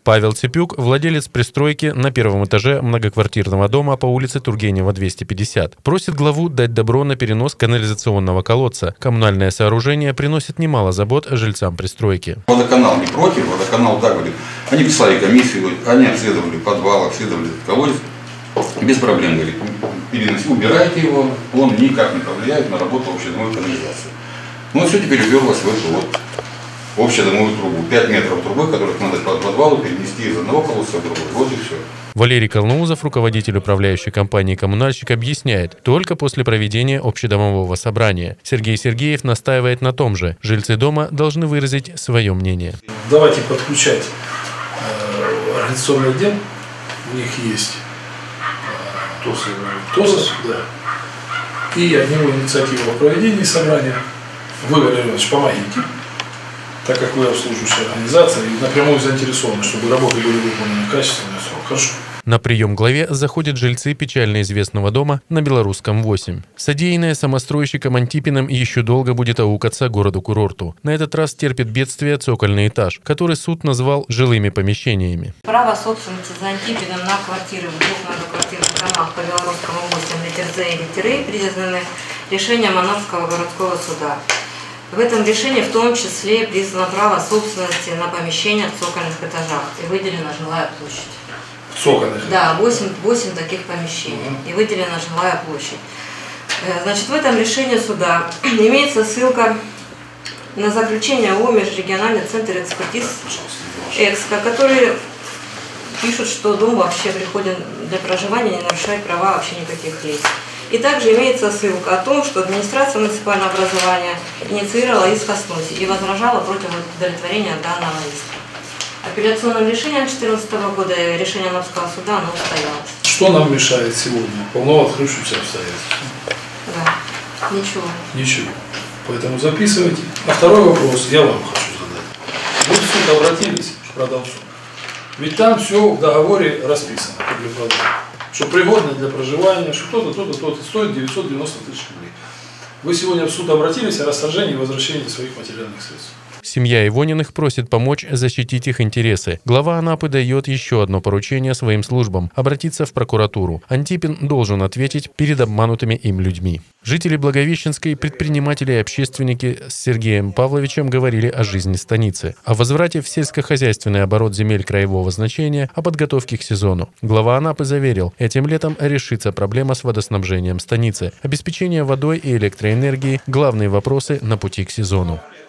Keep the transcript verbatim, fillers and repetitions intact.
Павел Цепюк – владелец пристройки на первом этаже многоквартирного дома по улице Тургенева, двести пятьдесят. Просит главу дать добро на перенос канализационного колодца. Коммунальное сооружение приносит немало забот жильцам пристройки. Водоканал не против, водоканал так говорит. Они писали комиссию, говорит, они обследовали подвал, обследовали колодец. Без проблем, говорит, переносите, убирайте его, он никак не повлияет на работу общедомовой канализации. Ну, все теперь уперлось в эту вот общедомовую трубу. пять метров трубы, которых надо по подвалу перенести из одного колодца в другой. Вот и все. Валерий Колноузов, руководитель управляющей компании «Коммунальщик», объясняет, только после проведения общедомового собрания. Сергей Сергеев настаивает на том же. Жильцы дома должны выразить свое мнение. Давайте подключать э, организационный отдел. У них есть э, ТОС, да. И от него инициатива о проведении собрания. Вы, Валерий Иванович, помогите, так как вы обслуживающая организация и напрямую заинтересованы, чтобы работы были выполнены качественно. Хорошо. На прием к главе заходят жильцы печально известного дома на Белорусском восемь. Содеянное самостройщиком Антипиным еще долго будет аукаться городу-курорту. На этот раз терпит бедствие цокольный этаж, который суд назвал жилыми помещениями. Право собственности за Антипиным на квартиры в двух многоквартирных домах по Белорусскому восемь Литерзе и Литерей признаны решением Анапского городского суда. В этом решении в том числе признано право собственности на помещения в цокольных этажах и выделена жилая площадь. Цокольных? Да, восемь, восемь таких помещений и выделена жилая площадь. Значит, в этом решении суда имеется ссылка на заключение ООО «Межрегиональный центр экспертиз Экско», которые пишут, что дом вообще пригоден для проживания, не нарушает права вообще никаких лиц. И также имеется ссылка о том, что администрация муниципального образования инициировала иск о сносе и возражала против удовлетворения данного иска. Апелляционным решением две тысячи четырнадцатого года решение Анапского суда оно устоялось. Что нам мешает сегодня? Полно открывшимся обстоятельств. Да, ничего. Ничего. Поэтому записывайте. А второй вопрос я вам хочу задать. Вы в суд обратились к продавцу. Ведь там все в договоре расписано, для продажи. Что пригодно для проживания, что то-то, то-то, то-то, стоит девятьсот девяносто тысяч рублей. Вы сегодня в суд обратились о расторжении и возвращении своих материальных средств. Семья Ивониных просит помочь защитить их интересы. Глава Анапы дает еще одно поручение своим службам – обратиться в прокуратуру. Антипин должен ответить перед обманутыми им людьми. Жители Благовещенской, предприниматели и общественники с Сергеем Павловичем говорили о жизни станицы, о возврате в сельскохозяйственный оборот земель краевого значения, о подготовке к сезону. Глава Анапы заверил, этим летом решится проблема с водоснабжением станицы. Обеспечение водой и электроэнергией – главные вопросы на пути к сезону.